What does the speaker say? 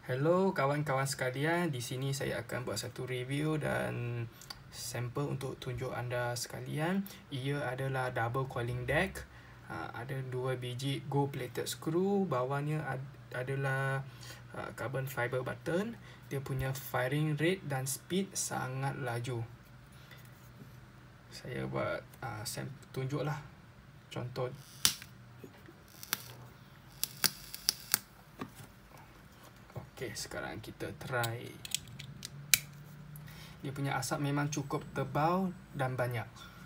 Hello kawan-kawan sekalian, di sini saya akan buat satu review dan sampel untuk tunjuk anda sekalian. Ia adalah double coiling deck. Ada 2 biji gold plated screw, bawahnya adalah carbon fiber button. Dia punya firing rate dan speed sangat laju. Saya buat tunjuklah contoh. Okey, sekarang kita try. Dia punya asap memang cukup tebal dan banyak.